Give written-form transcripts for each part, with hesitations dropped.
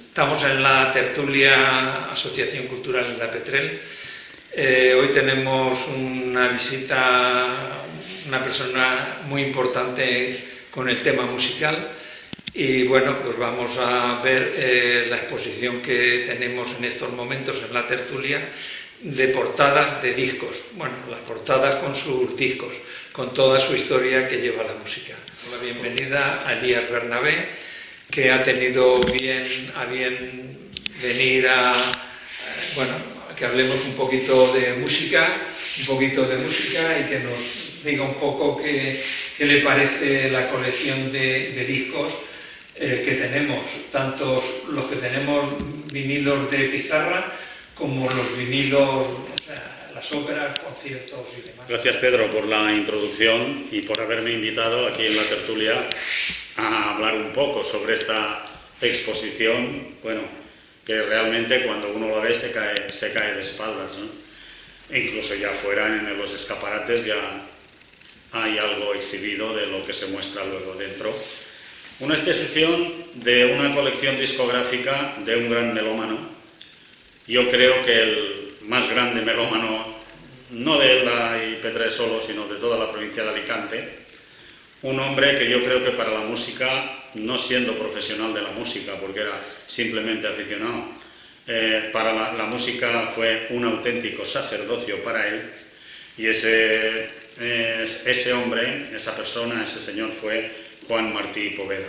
Estamos en la tertulia Asociación Cultural La Petrel. Hoy tenemos una visita, una persona muy importante con el tema musical y bueno, pues vamos a ver la exposición que tenemos en estos momentos en la tertulia de portadas de discos. Bueno, las portadas con sus discos, con toda su historia que lleva la música. La bienvenida a Elías Bernabé, que ha tenido a bien venir bueno, que hablemos un poquito de música y que nos diga un poco qué le parece la colección de discos que tenemos, tanto los que tenemos vinilos de pizarra como los vinilos, las óperas, conciertos y demás. Gracias, Pedro, por la introducción y por haberme invitado aquí en la tertulia a hablar un poco sobre esta exposición, bueno, que realmente cuando uno lo ve se cae de espaldas, ¿no? E incluso ya fuera en los escaparates ya hay algo exhibido de lo que se muestra luego dentro. Una exposición de una colección discográfica de un gran melómano. Yo creo que el más grande melómano, no de Elda y Petrel solo, sino de toda la provincia de Alicante. Un hombre que yo creo que para la música, no siendo profesional de la música, porque era simplemente aficionado, para la música fue un auténtico sacerdocio para él, y ese hombre, esa persona, ese señor fue Juan Martí Poveda.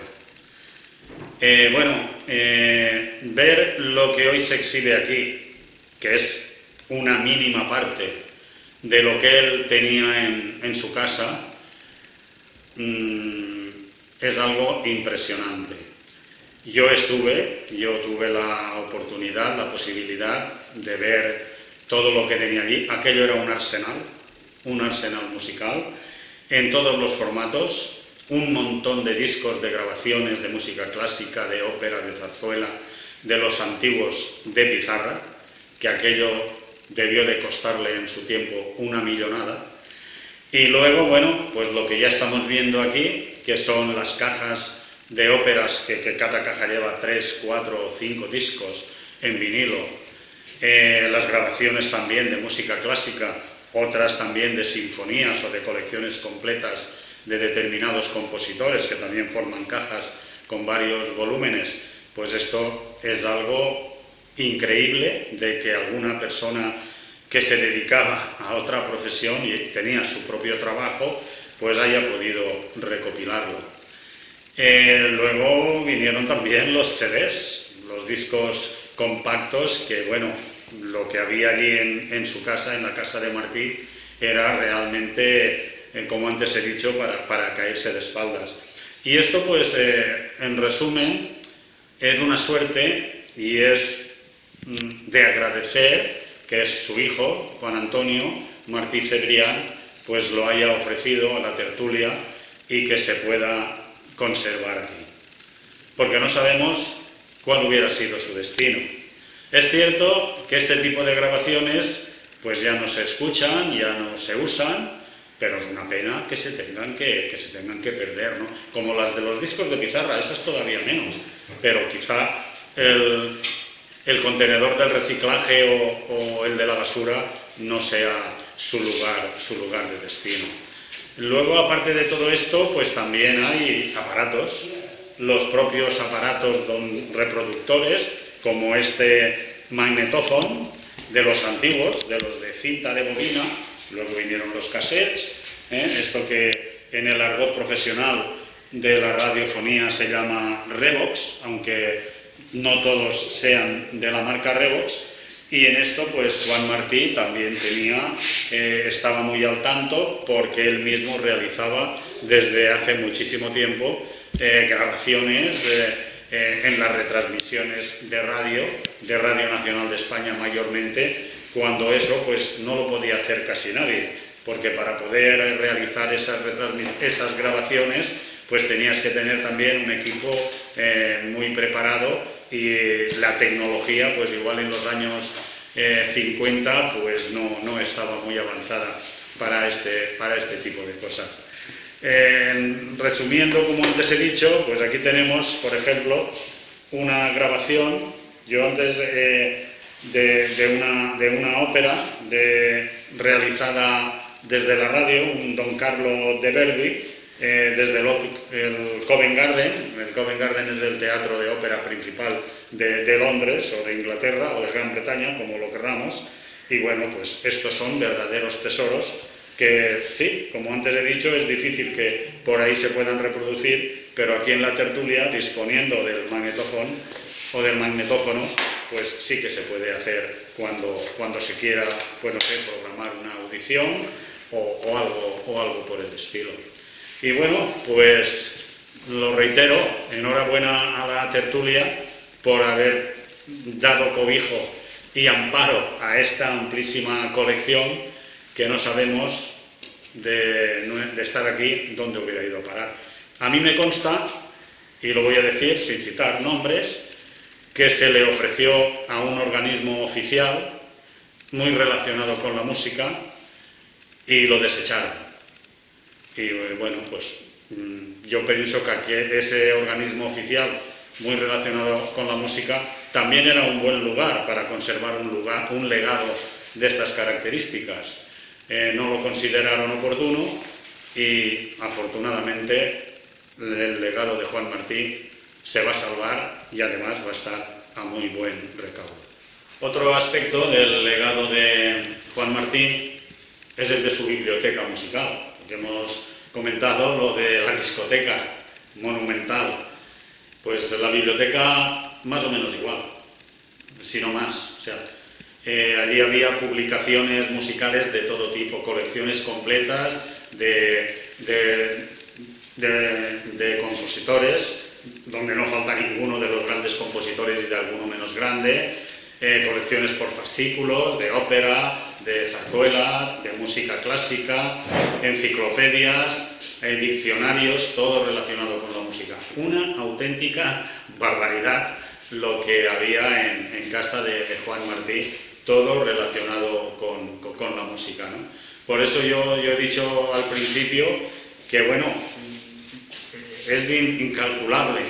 Ver lo que hoy se exhibe aquí, que es una mínima parte de lo que él tenía en su casa, es algo impresionante. Yo tuve la oportunidad, la posibilidad de ver todo lo que tenía allí. Aquello era un arsenal musical, en todos los formatos, un montón de discos de grabaciones de música clásica, de ópera, de zarzuela, de los antiguos de pizarra, que aquello debió de costarle en su tiempo una millonada. Y luego, bueno, pues lo que ya estamos viendo aquí, que son las cajas de óperas, que cada caja lleva 3, 4 o 5 discos en vinilo, las grabaciones también de música clásica, otras también de sinfonías o de colecciones completas de determinados compositores que también forman cajas con varios volúmenes. Pues esto es algo increíble de que alguna persona que se dedicaba a otra profesión y tenía su propio trabajo, pues haya podido recopilarlo. Luego vinieron también los CDs, los discos compactos, que bueno, lo que había allí en su casa, en la casa de Martí, era realmente, como antes he dicho, para caerse de espaldas. Y esto, pues, en resumen, es una suerte y es de agradecer que es su hijo, Juan Antonio Martí Cebrián, pues lo haya ofrecido a la tertulia y que se pueda conservar aquí. Porque no sabemos cuál hubiera sido su destino. Es cierto que este tipo de grabaciones pues ya no se escuchan, ya no se usan, pero es una pena que se tengan que perder, ¿no? Como las de los discos de pizarra, esas todavía menos, pero quizá el contenedor del reciclaje o el de la basura no sea su lugar de destino. Luego, aparte de todo esto, pues también hay aparatos, los propios aparatos reproductores, como este magnetófono de los antiguos, de los de cinta de bobina. Luego vinieron los cassettes, esto que en el argot profesional de la radiofonía se llama Revox, aunque no todos sean de la marca Revox, y en esto pues Juan Martí también estaba muy al tanto, porque él mismo realizaba desde hace muchísimo tiempo grabaciones en las retransmisiones de Radio Nacional de España mayormente, cuando eso pues no lo podía hacer casi nadie, porque para poder realizar esas grabaciones pues tenías que tener también un equipo muy preparado, y la tecnología pues igual en los años 50 pues no estaba muy avanzada para este tipo de cosas. Resumiendo, como antes he dicho, pues aquí tenemos, por ejemplo, una grabación, yo antes de una ópera realizada desde la radio, un Don Carlo de Verdi, desde el Covent Garden. El Covent Garden es el teatro de ópera principal de Londres o de Inglaterra o de Gran Bretaña, como lo queramos. Y bueno, pues estos son verdaderos tesoros que sí, como antes he dicho, es difícil que por ahí se puedan reproducir, pero aquí en la tertulia, disponiendo del magnetófono o del magnetófono, pues sí que se puede hacer cuando se quiera, pues no sé, programar una audición o algo por el estilo. Y bueno, pues lo reitero, enhorabuena a la tertulia por haber dado cobijo y amparo a esta amplísima colección que no sabemos de estar aquí dónde hubiera ido a parar. A mí me consta, y lo voy a decir sin citar nombres, que se le ofreció a un organismo oficial muy relacionado con la música y lo desecharon. Y bueno, pues yo pienso que aquí ese organismo oficial muy relacionado con la música también era un buen lugar para conservar un legado de estas características. No lo consideraron oportuno y afortunadamente el legado de Juan Martí se va a salvar y además va a estar a muy buen recaudo. Otro aspecto del legado de Juan Martí es el de su biblioteca musical, porque hemos comentado lo de la discoteca monumental. Pues la biblioteca más o menos igual, si no más. O sea, allí había publicaciones musicales de todo tipo, colecciones completas de compositores, donde no falta ninguno de los grandes compositores y de alguno menos grande, colecciones por fascículos, de ópera, de zarzuela, de música clásica, enciclopedias, diccionarios, todo relacionado con la música. Una auténtica barbaridad lo que había en casa de Juan Martí, todo relacionado con la música, ¿no? Por eso yo he dicho al principio que, bueno, es incalculable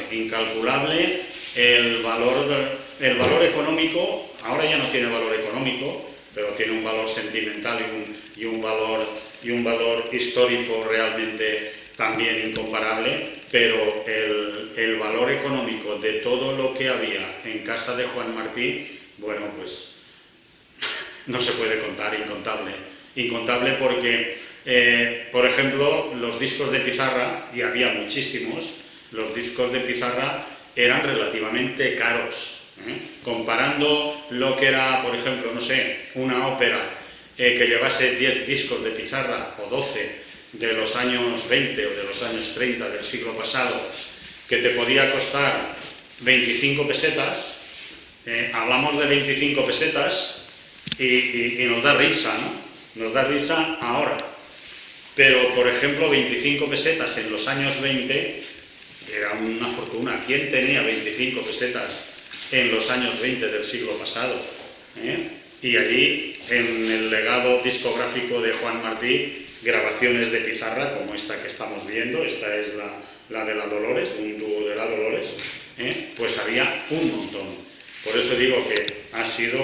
el valor económico. Ahora ya no tiene valor económico, pero tiene un valor sentimental y un valor histórico realmente también incomparable, pero el valor económico de todo lo que había en casa de Juan Martí, bueno, pues no se puede contar, incontable porque, por ejemplo, los discos de pizarra, y había muchísimos, los discos de pizarra eran relativamente caros. Comparando lo que era, por ejemplo, no sé, una ópera que llevase 10 discos de pizarra o 12 de los años 20 o de los años 30 del siglo pasado, que te podía costar 25 pesetas, hablamos de 25 pesetas y nos da risa, ¿no? Nos da risa ahora. Pero, por ejemplo, 25 pesetas en los años 20 era una fortuna. ¿Quién tenía 25 pesetas en los años 20 del siglo pasado? Y allí, en el legado discográfico de Juan Martí, grabaciones de pizarra, como esta que estamos viendo, esta es la de la Dolores, un dúo de la Dolores, pues había un montón. Por eso digo que ha sido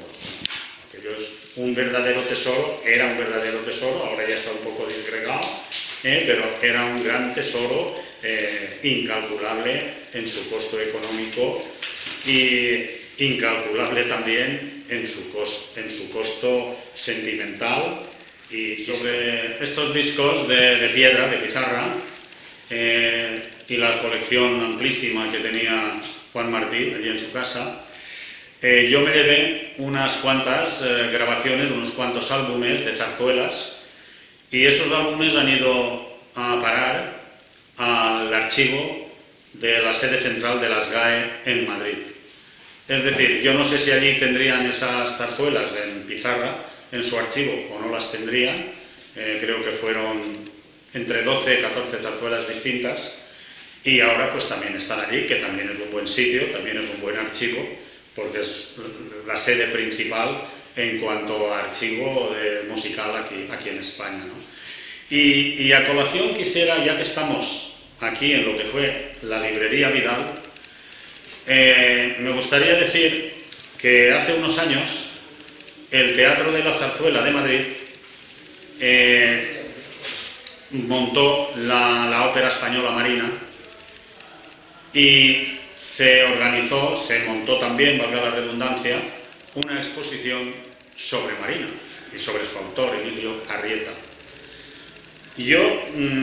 un verdadero tesoro, era un verdadero tesoro, ahora ya está un poco disgregado, pero era un gran tesoro incalculable en su costo económico y incalculable también en su costo sentimental. Y sobre estos discos de piedra, de pizarra, y la colección amplísima que tenía Juan Martí allí en su casa, yo me llevé unas cuantas grabaciones, unos cuantos álbumes de zarzuelas, y esos álbumes han ido a parar al archivo de la sede central de las GAE en Madrid. Es decir, yo no sé si allí tendrían esas zarzuelas en pizarra en su archivo o no las tendrían. Creo que fueron entre 12 y 14 zarzuelas distintas, y ahora pues también están allí, que también es un buen sitio, también es un buen archivo, porque es la sede principal en cuanto a archivo musical aquí en España, ¿no? Y a colación quisiera, ya que estamos aquí en lo que fue la librería Vidal, Me gustaría decir que hace unos años el Teatro de la Zarzuela de Madrid montó la ópera española Marina y se organizó, se montó también, valga la redundancia, una exposición sobre Marina y sobre su autor, Emilio Arrieta. Yo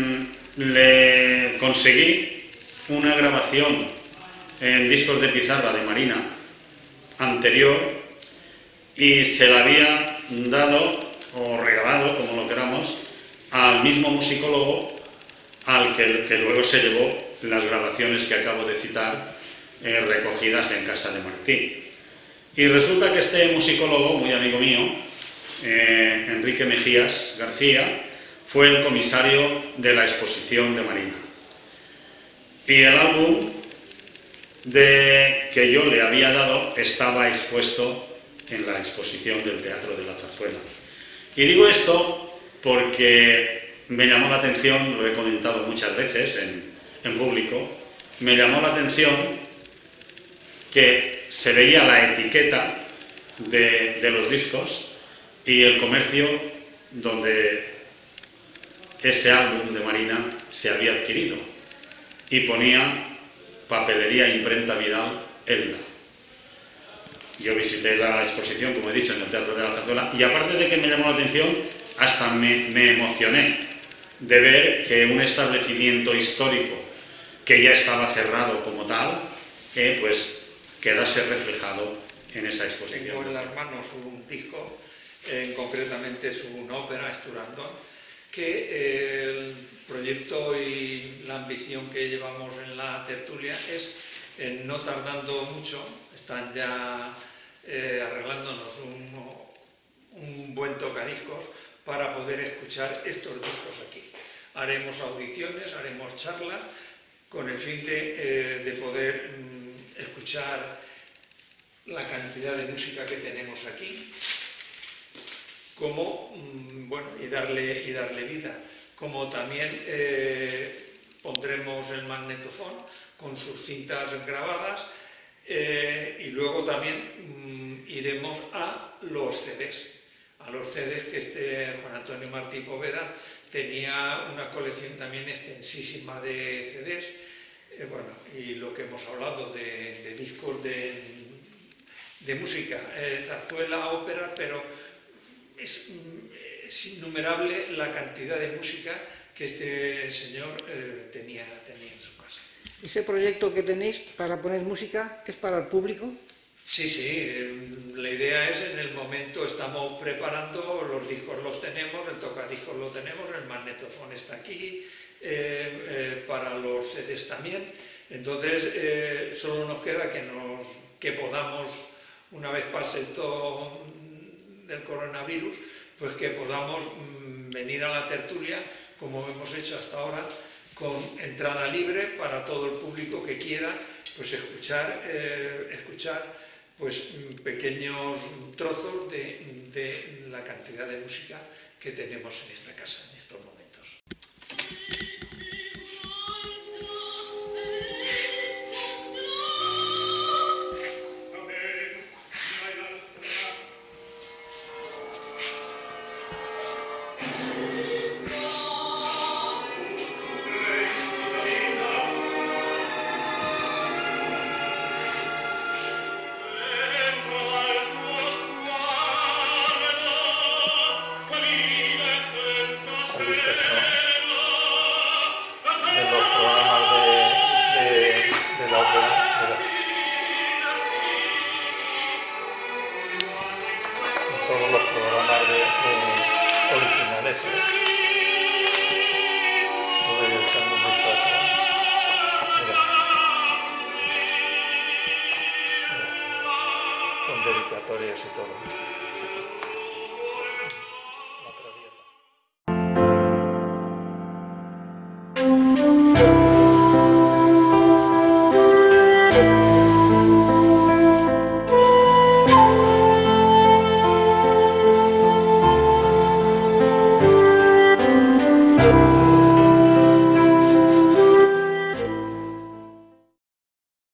le conseguí una grabación en discos de pizarra de Marina anterior y se la había dado o regalado, como lo queramos, al mismo musicólogo al que luego se llevó las grabaciones que acabo de citar recogidas en casa de Martí. Y resulta que este musicólogo, muy amigo mío, Enrique Mejías García, fue el comisario de la exposición de Marina. Y el álbum que yo le había dado estaba expuesto en la exposición del Teatro de la Zarzuela. Y digo esto porque me llamó la atención, lo he comentado muchas veces en público, me llamó la atención que se veía la etiqueta de los discos y el comercio donde ese álbum de Marina se había adquirido y ponía Papelería Imprenta Vidal, Elda. Yo visité la exposición, como he dicho, en el Teatro de la Zarzuela y aparte de que me llamó la atención, hasta me emocioné de ver que un establecimiento histórico que ya estaba cerrado como tal, pues quedase reflejado en esa exposición. Tengo en las manos un disco, concretamente es una ópera, Esturandón, que el proyecto y la ambición que llevamos en la tertulia es, no tardando mucho, están ya arreglándonos un buen tocadiscos para poder escuchar estos discos aquí. Haremos audiciones, haremos charlas con el fin de poder escuchar la cantidad de música que tenemos aquí, como, bueno, y darle vida, como también pondremos el magnetofón con sus cintas grabadas y luego también iremos a los CDs, que Juan Antonio Martí Poveda tenía una colección también extensísima de CDs, bueno, y lo que hemos hablado de discos de música, zarzuela, ópera, pero es innumerable la cantidad de música que este señor tenía en su casa. ¿Ese proyecto que tenéis para poner música es para el público? Sí, la idea es, en el momento estamos preparando, los discos los tenemos, el tocadiscos lo tenemos, el magnetofón está aquí, para los CDs también, entonces solo nos queda que podamos, una vez pase esto del coronavirus, pues que podamos venir a la tertulia, como hemos hecho hasta ahora, con entrada libre para todo el público que quiera, pues escuchar pues pequeños trozos de la cantidad de música que tenemos en esta casa en estos momentos. Todos los programas originales. Voy echando un vistazo. Mira. Con dedicatorias y todo.